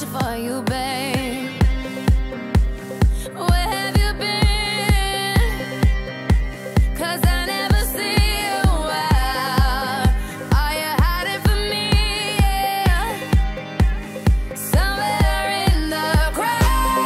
searching for you, babe. Where have you been? 'Cause I never see you out. Are you hiding from me? Yeah. Somewhere in the crowd.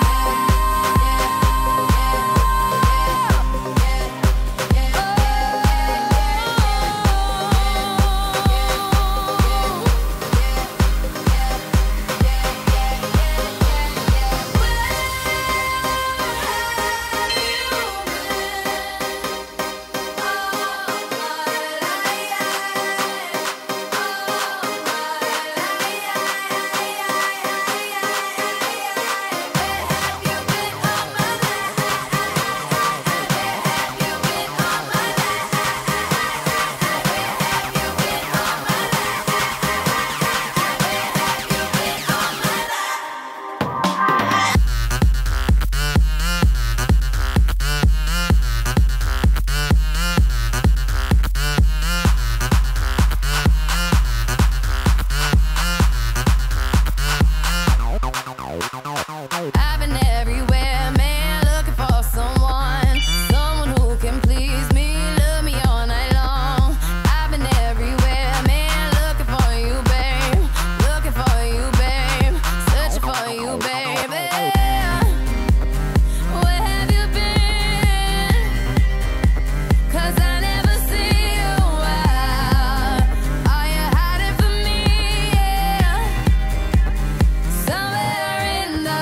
I've been everywhere, man, looking for someone who can please me, love me all night long. I've been everywhere, man, looking for you, babe. Looking for you, babe. Searching for you, baby. Where have you been? 'Cause I never see you out. Are you hiding from me? Yeah. Somewhere in the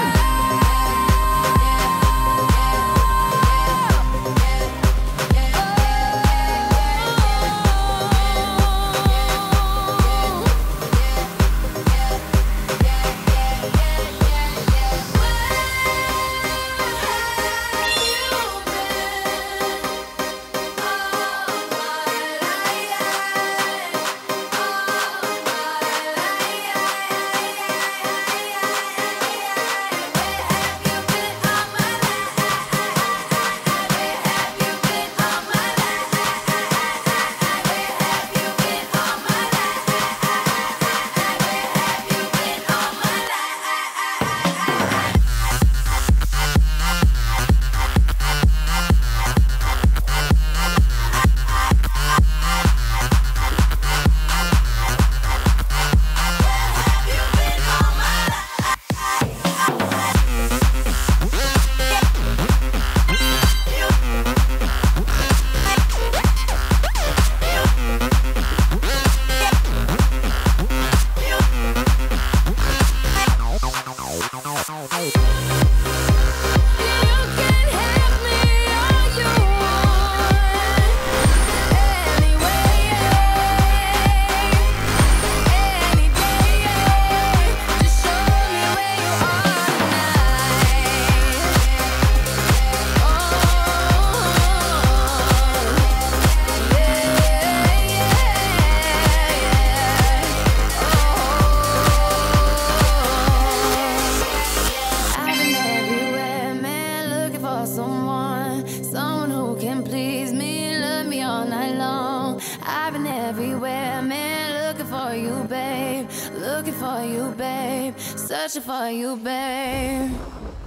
someone who can please me, love me all night long. I've been everywhere, man, looking for you, babe. Looking for you, babe. Searching for you, babe.